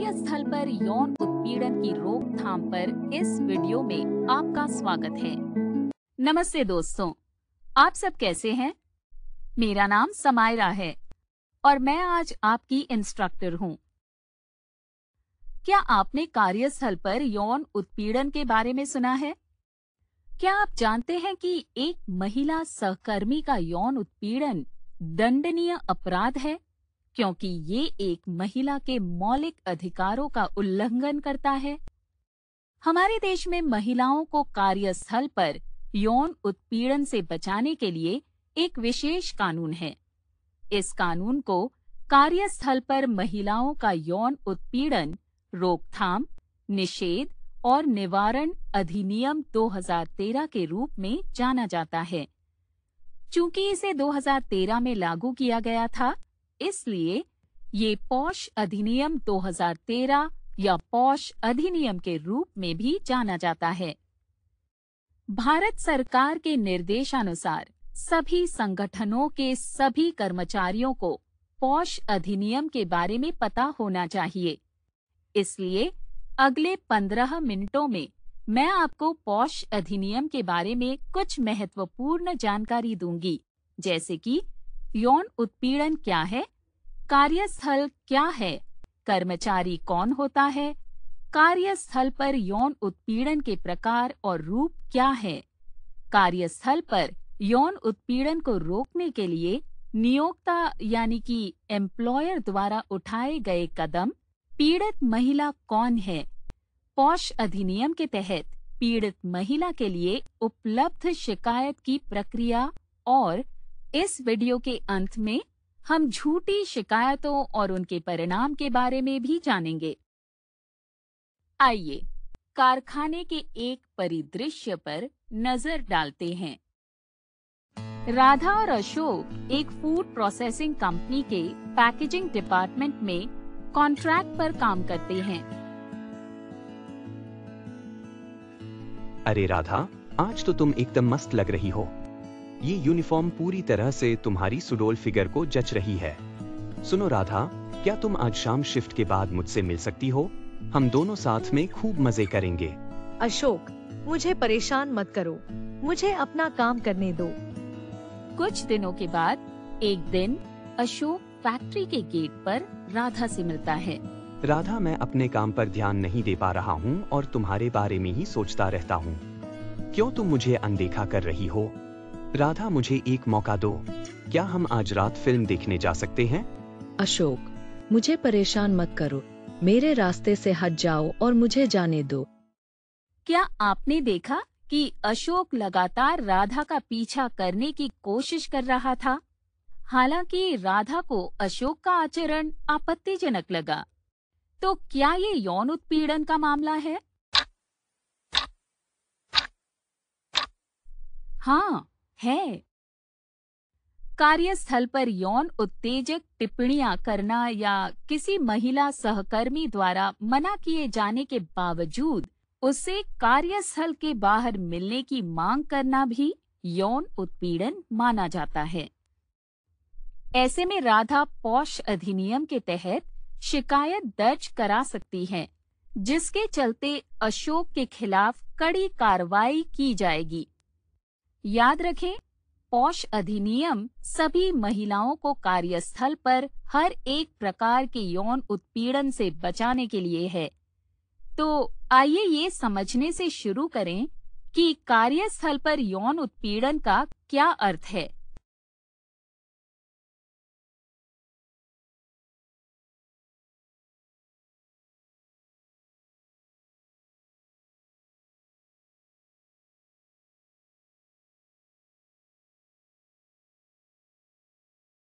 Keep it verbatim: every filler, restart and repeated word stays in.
कार्यस्थल पर यौन उत्पीड़न की रोकथाम पर इस वीडियो में आपका स्वागत है। नमस्ते दोस्तों, आप सब कैसे हैं? मेरा नाम समायरा है और मैं आज आपकी इंस्ट्रक्टर हूँ। क्या आपने कार्यस्थल पर यौन उत्पीड़न के बारे में सुना है? क्या आप जानते हैं कि एक महिला सहकर्मी का यौन उत्पीड़न दंडनीय अपराध है, क्योंकि ये एक महिला के मौलिक अधिकारों का उल्लंघन करता है? हमारे देश में महिलाओं को कार्यस्थल पर यौन उत्पीड़न से बचाने के लिए एक विशेष कानून है। इस कानून को कार्यस्थल पर महिलाओं का यौन उत्पीड़न रोकथाम, निषेध और निवारण अधिनियम दो हज़ार तेरह के रूप में जाना जाता है। चूंकि इसे दो हज़ार तेरह में लागू किया गया था, इसलिए ये पॉश अधिनियम दो हज़ार तेरह या पॉश अधिनियम के रूप में भी जाना जाता है। भारत सरकार के निर्देशानुसार सभी संगठनों के सभी कर्मचारियों को पॉश अधिनियम के बारे में पता होना चाहिए। इसलिए अगले पंद्रह मिनटों में मैं आपको पॉश अधिनियम के बारे में कुछ महत्वपूर्ण जानकारी दूंगी, जैसे कि यौन उत्पीड़न क्या है, कार्यस्थल क्या है, कर्मचारी कौन होता है, कार्यस्थल पर यौन उत्पीड़न के प्रकार और रूप क्या है, कार्यस्थल पर यौन उत्पीड़न को रोकने के लिए नियोक्ता यानी कि एम्प्लॉयर द्वारा उठाए गए कदम, पीड़ित महिला कौन है, पॉश अधिनियम के तहत पीड़ित महिला के लिए उपलब्ध शिकायत की प्रक्रिया, और इस वीडियो के अंत में हम झूठी शिकायतों और उनके परिणाम के बारे में भी जानेंगे। आइए कारखाने के एक परिदृश्य पर नजर डालते हैं। राधा और अशोक एक फूड प्रोसेसिंग कंपनी के पैकेजिंग डिपार्टमेंट में कॉन्ट्रैक्ट पर काम करते हैं। अरे राधा, आज तो तुम एकदम मस्त लग रही हो। ये यूनिफॉर्म पूरी तरह से तुम्हारी सुडोल फिगर को जच रही है। सुनो राधा, क्या तुम आज शाम शिफ्ट के बाद मुझसे मिल सकती हो? हम दोनों साथ में खूब मजे करेंगे। अशोक, मुझे परेशान मत करो, मुझे अपना काम करने दो। कुछ दिनों के बाद एक दिन अशोक फैक्ट्री के गेट पर राधा से मिलता है। राधा, मैं अपने काम पर ध्यान नहीं दे पा रहा हूँ और तुम्हारे बारे में ही सोचता रहता हूँ। क्यों तुम मुझे अनदेखा कर रही हो? राधा, मुझे एक मौका दो। क्या हम आज रात फिल्म देखने जा सकते हैं? अशोक, मुझे परेशान मत करो, मेरे रास्ते से हट जाओ और मुझे जाने दो। क्या आपने देखा कि अशोक लगातार राधा का पीछा करने की कोशिश कर रहा था? हालांकि राधा को अशोक का आचरण आपत्तिजनक लगा। तो क्या ये यौन उत्पीड़न का मामला है? हाँ, है। कार्यस्थल पर यौन उत्तेजक टिप्पणियां करना या किसी महिला सहकर्मी द्वारा मना किए जाने के बावजूद उससे कार्यस्थल के बाहर मिलने की मांग करना भी यौन उत्पीड़न माना जाता है। ऐसे में राधा पॉश अधिनियम के तहत शिकायत दर्ज करा सकती हैं, जिसके चलते अशोक के खिलाफ कड़ी कार्रवाई की जाएगी। याद रखें, पॉश अधिनियम सभी महिलाओं को कार्यस्थल पर हर एक प्रकार के यौन उत्पीड़न से बचाने के लिए है। तो आइए ये समझने से शुरू करें कि कार्यस्थल पर यौन उत्पीड़न का क्या अर्थ है।